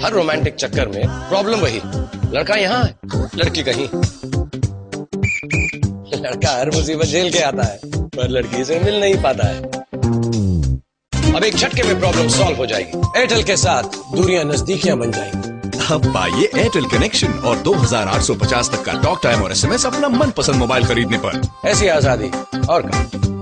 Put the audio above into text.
हर romantic चक्कर में problem वही, लड़का यहाँ है, लड़की कहीं। लड़का हर मुसीबत झेल के आता है, पर लड़की से मिल नहीं पाता है। अब एक झटके में प्रॉब्लम सॉल्व हो जाएगी। एयरटेल के साथ दूरियां नजदीकियां बन जाएंगी। अब पाइए एयरटेल कनेक्शन और 2850 तक का टॉक टाइम और SMS अपना मनपसंद मोबाइल खरीदने पर। ऐसी आजादी और कहा।